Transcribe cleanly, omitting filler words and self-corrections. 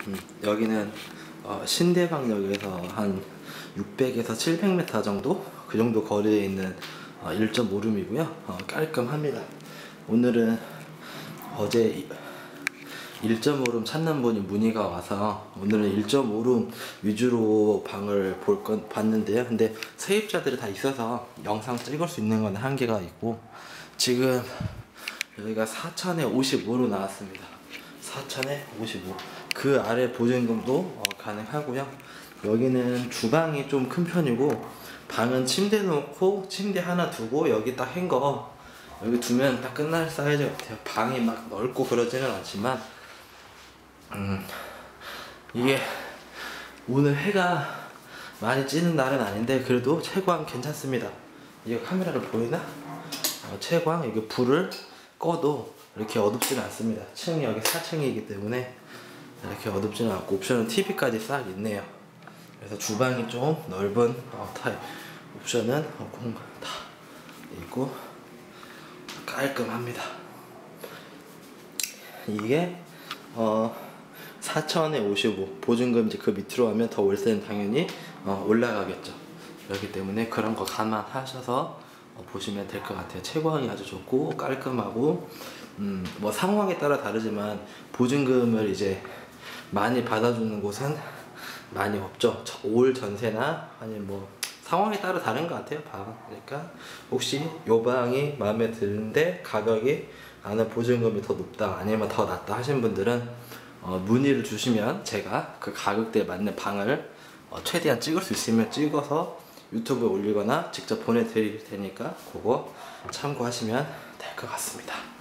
여기는 신대방역에서 한 600에서 700m 정도? 그 정도 거리에 있는 1.5룸이고요. 깔끔합니다. 오늘은 어제 1.5룸 찾는 분이 문의가 와서 오늘은 1.5룸 위주로 방을 봤는데요. 근데 세입자들이 다 있어서 영상 찍을 수 있는 건 한계가 있고, 지금 여기가 4천에 55로 나왔습니다. 4천에 55. 그 아래 보증금도 가능하고요. 여기는 주방이 좀 큰 편이고, 방은 침대 놓고 침대 하나 두고 여기 딱 헹거 여기 두면 딱 끝날 사이즈 같아요. 방이 막 넓고 그러지는 않지만 이게 오늘 해가 많이 찌는 날은 아닌데 그래도 채광 괜찮습니다. 이거 카메라를 보이나? 채광, 이게 불을 꺼도 이렇게 어둡지는 않습니다. 층이 여기 4층이기 때문에 이렇게 어둡지는 않고, 옵션은 TV까지 싹 있네요. 그래서 주방이 좀 넓은 타입. 옵션은 공간 다 있고 깔끔합니다. 이게 4천에 55 보증금. 이제 그 밑으로 하면 더 월세는 당연히 올라가겠죠. 그렇기 때문에 그런 거 감안하셔서 보시면 될 것 같아요. 채광이 아주 좋고 깔끔하고, 뭐 상황에 따라 다르지만 보증금을 이제 많이 받아주는 곳은 많이 없죠. 올 전세나 아니면 뭐 상황에 따라 다른 것 같아요, 방. 그러니까 혹시 요 방이 마음에 드는데 가격이 나는 보증금이 더 높다 아니면 더 낮다 하신 분들은 문의를 주시면 제가 그 가격대에 맞는 방을 최대한 찍을 수 있으면 찍어서 유튜브에 올리거나 직접 보내드릴 테니까 그거 참고하시면 될 것 같습니다.